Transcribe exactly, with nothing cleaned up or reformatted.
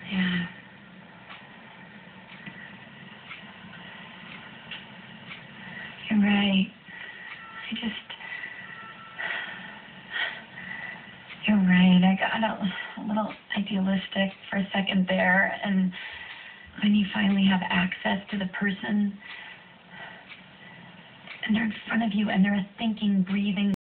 Yeah. You're right. I just... You're right. I got a, a little idealistic for a second there, and when you finally have access to the person, and they're in front of you, and they're a thinking, breathing